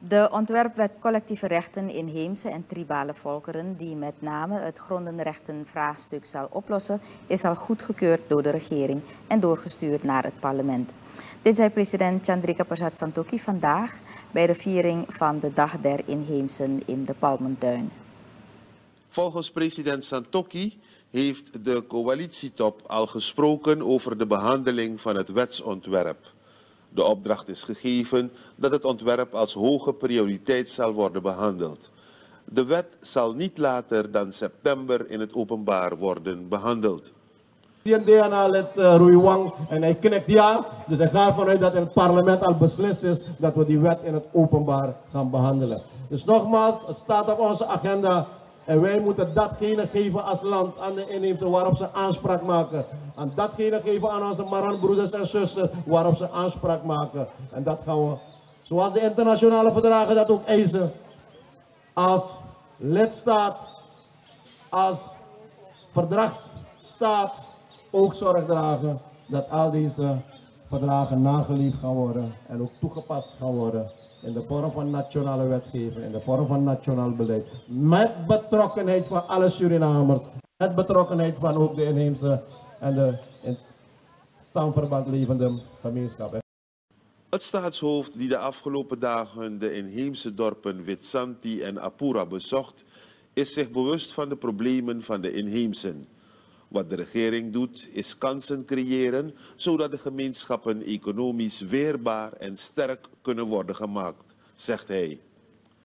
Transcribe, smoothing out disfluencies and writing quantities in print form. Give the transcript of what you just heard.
De ontwerpwet collectieve rechten inheemse en tribale volkeren, die met name het grondenrechtenvraagstuk zal oplossen, is al goedgekeurd door de regering en doorgestuurd naar het parlement. Dit zei president Chandrika Prasad Santokhi vandaag bij de viering van de Dag der Inheemsen in de Palmentuin. Volgens president Santokhi heeft de coalitietop al gesproken over de behandeling van het wetsontwerp. De opdracht is gegeven dat het ontwerp als hoge prioriteit zal worden behandeld. De wet zal niet later dan september in het openbaar worden behandeld. DNA-lid Rui Wang en hij knikt ja, dus hij gaat vanuit dat in het parlement al beslist is dat we die wet in het openbaar gaan behandelen. Dus nogmaals, het staat op onze agenda en wij moeten datgene geven als land aan de inheemse waarop ze aanspraak maken. En datgene geven aan onze Maran-broeders en zusters waarop ze aanspraak maken. En dat gaan we, zoals de internationale verdragen dat ook eisen, als lidstaat, als verdragsstaat ook zorg dragen dat al deze verdragen nageleefd gaan worden en ook toegepast gaan worden in de vorm van nationale wetgeving, in de vorm van nationaal beleid. Met betrokkenheid van alle Surinamers, met betrokkenheid van ook de inheemse en de in stamverband levende gemeenschap. Het staatshoofd die de afgelopen dagen de inheemse dorpen Witsanti en Apura bezocht, is zich bewust van de problemen van de inheemsen. Wat de regering doet, is kansen creëren, zodat de gemeenschappen economisch weerbaar en sterk kunnen worden gemaakt, zegt hij.